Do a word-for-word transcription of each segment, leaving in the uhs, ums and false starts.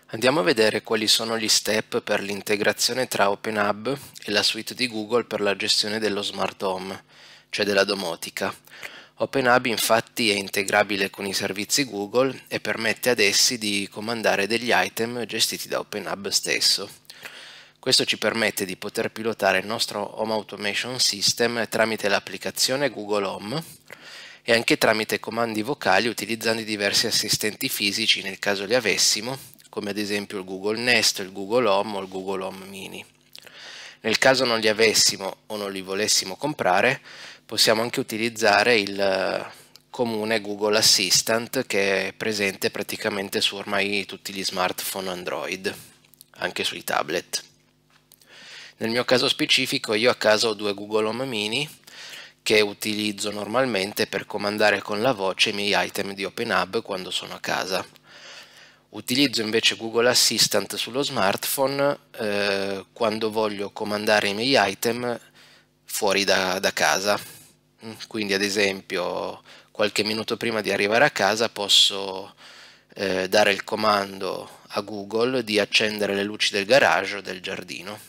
Andiamo a vedere quali sono gli step per l'integrazione tra OpenHub e la suite di Google per la gestione dello smart home, cioè della domotica. OpenHub infatti è integrabile con i servizi Google e permette ad essi di comandare degli item gestiti da OpenHub stesso. Questo ci permette di poter pilotare il nostro Home Automation System tramite l'applicazione Google Home e anche tramite comandi vocali utilizzando i diversi assistenti fisici nel caso li avessimo, come ad esempio il Google Nest, il Google Home o il Google Home Mini. Nel caso non li avessimo o non li volessimo comprare, possiamo anche utilizzare il comune Google Assistant che è presente praticamente su ormai tutti gli smartphone Android, anche sui tablet. Nel mio caso specifico io a casa ho due Google Home Mini che utilizzo normalmente per comandare con la voce i miei item di OpenHub quando sono a casa. Utilizzo invece Google Assistant sullo smartphone eh, quando voglio comandare i miei item fuori da, da casa. Quindi ad esempio qualche minuto prima di arrivare a casa posso eh, dare il comando a Google di accendere le luci del garage o del giardino.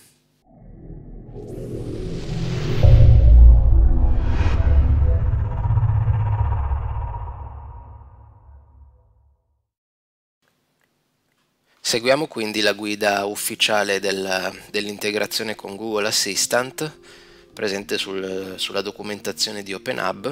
Seguiamo quindi la guida ufficiale del, dell'integrazione con Google Assistant presente sul, sulla documentazione di OpenHub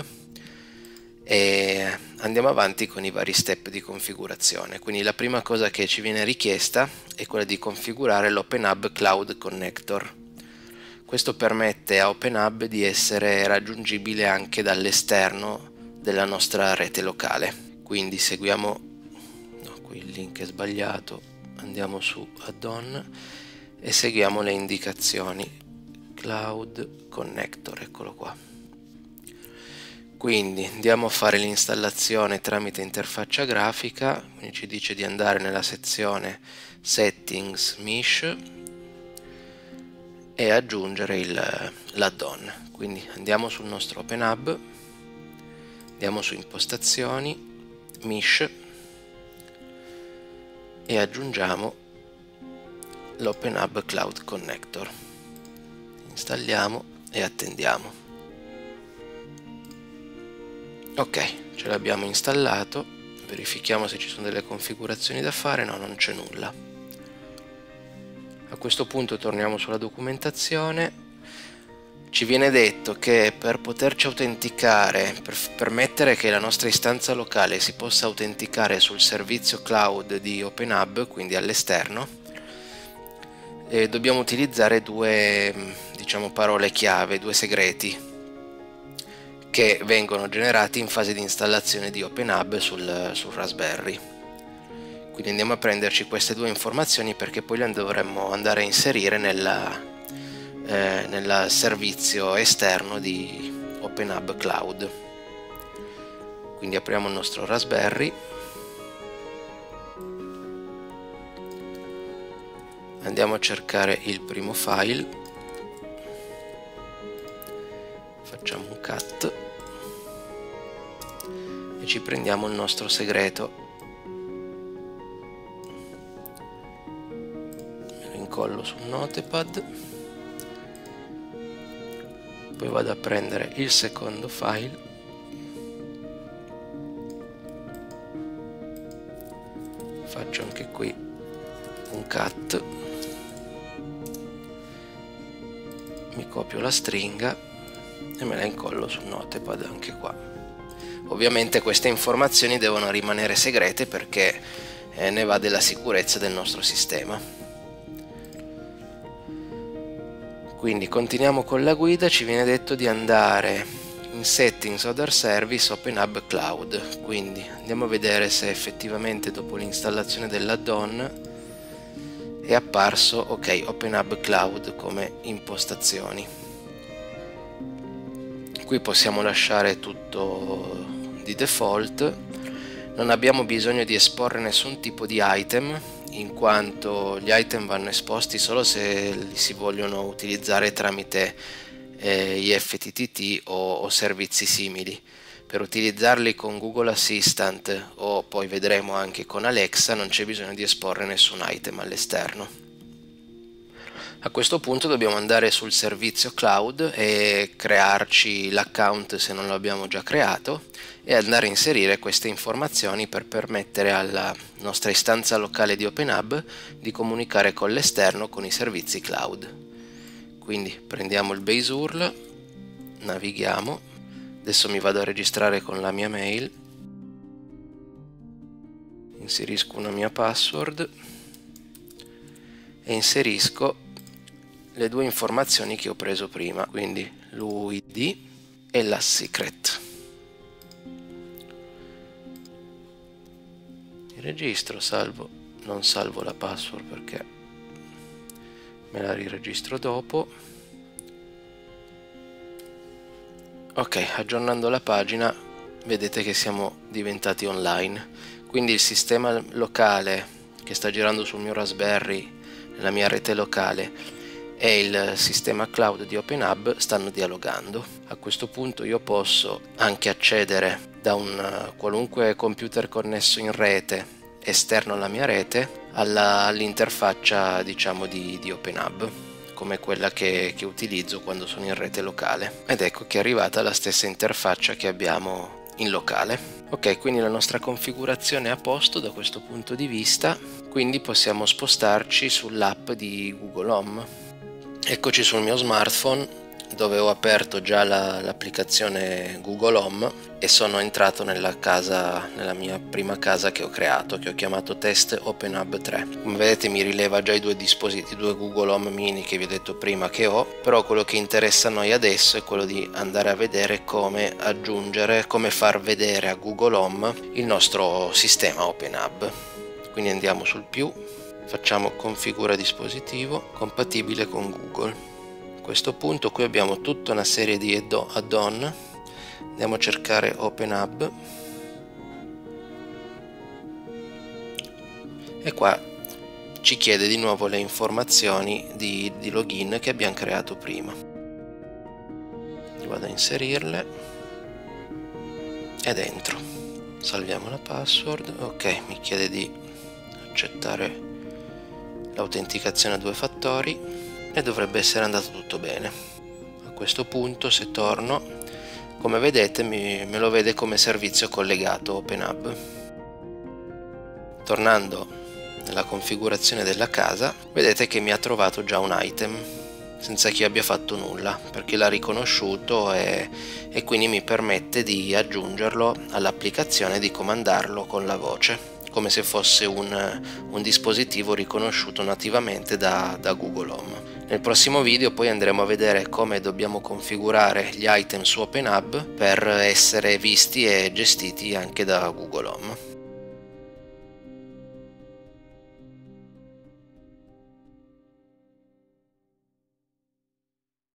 e andiamo avanti con i vari step di configurazione. Quindi la prima cosa che ci viene richiesta è quella di configurare l'OpenHub Cloud Connector. Questo permette a OpenHub di essere raggiungibile anche dall'esterno della nostra rete locale. Quindi seguiamo, no, qui il link è sbagliato, andiamo su add-on e seguiamo le indicazioni. Cloud Connector, eccolo qua. Quindi andiamo a fare l'installazione tramite interfaccia grafica, quindi ci dice di andare nella sezione Settings Mesh e aggiungere l'add-on. Quindi andiamo sul nostro OpenHub, andiamo su Impostazioni, Mesh e aggiungiamo l'OpenHub Cloud Connector. Installiamo e attendiamo. Ok, ce l'abbiamo installato, verifichiamo se ci sono delle configurazioni da fare. No, non c'è nulla. A questo punto torniamo sulla documentazione. Ci viene detto che per poterci autenticare, per permettere che la nostra istanza locale si possa autenticare sul servizio cloud di OpenHub, quindi all'esterno, eh, dobbiamo utilizzare due, diciamo, parole chiave, due segreti che vengono generati in fase di installazione di OpenHub sul, sul Raspberry. Quindi andiamo a prenderci queste due informazioni perché poi le dovremmo andare a inserire nella Eh, nel servizio esterno di OpenHub Cloud. Quindi apriamo il nostro Raspberry, andiamo a cercare il primo file, facciamo un cut e ci prendiamo il nostro segreto, me lo incollo sul notepad. Poi vado a prendere il secondo file, faccio anche qui un cut, mi copio la stringa e me la incollo sul notepad anche qua. Ovviamente queste informazioni devono rimanere segrete perché eh, ne va della sicurezza del nostro sistema. Quindi continuiamo con la guida, ci viene detto di andare in Settings Other Service OpenHub Cloud, quindi andiamo a vedere se effettivamente dopo l'installazione dell'add-on è apparso ok OpenHub Cloud come impostazioni. Qui possiamo lasciare tutto di default, non abbiamo bisogno di esporre nessun tipo di item in quanto gli item vanno esposti solo se li si vogliono utilizzare tramite eh, I F T T T o, o servizi simili. Per utilizzarli con Google Assistant o poi vedremo anche con Alexa non c'è bisogno di esporre nessun item all'esterno. A questo punto dobbiamo andare sul servizio cloud e crearci l'account se non l'abbiamo già creato e andare a inserire queste informazioni per permettere alla nostra istanza locale di OpenHub di comunicare con l'esterno con i servizi cloud. Quindi prendiamo il base U R L, navighiamo, adesso mi vado a registrare con la mia mail, inserisco una mia password e inserisco le due informazioni che ho preso prima, quindi l'U I D e la secret. Mi registro, salvo, non salvo la password perché me la riregistro dopo. Ok, aggiornando la pagina vedete che siamo diventati online, quindi il sistema locale che sta girando sul mio Raspberry nella mia rete locale e il sistema cloud di OpenHub stanno dialogando. A questo punto io posso anche accedere da un qualunque computer connesso in rete esterno alla mia rete all'interfaccia diciamo di, di OpenHub, come quella che, che utilizzo quando sono in rete locale, ed ecco che è arrivata la stessa interfaccia che abbiamo in locale. Ok, quindi la nostra configurazione è a posto da questo punto di vista, quindi possiamo spostarci sull'app di Google Home. Eccoci sul mio smartphone dove ho aperto già l'applicazione Google Home e sono entrato nella casa, nella mia prima casa che ho creato, che ho chiamato Test OpenHub tre. Come vedete mi rileva già i due dispositivi, due Google Home mini che vi ho detto prima che ho, però quello che interessa a noi adesso è quello di andare a vedere come aggiungere, come far vedere a Google Home il nostro sistema OpenHub. Quindi andiamo sul più, facciamo configura dispositivo compatibile con Google. A questo punto qui abbiamo tutta una serie di add-on, andiamo a cercare OpenHub e qua ci chiede di nuovo le informazioni di, di login che abbiamo creato prima. Vado a inserirle ed entro, salviamo la password. Ok, mi chiede di accettare l'autenticazione a due fattori e dovrebbe essere andato tutto bene. A questo punto se torno, come vedete mi, me lo vede come servizio collegato OpenHub. Tornando nella configurazione della casa, vedete che mi ha trovato già un item senza che io abbia fatto nulla, perché l'ha riconosciuto e, e quindi mi permette di aggiungerlo all'applicazione e di comandarlo con la voce, come se fosse un, un dispositivo riconosciuto nativamente da, da Google Home. Nel prossimo video poi andremo a vedere come dobbiamo configurare gli item su OpenHub per essere visti e gestiti anche da Google Home.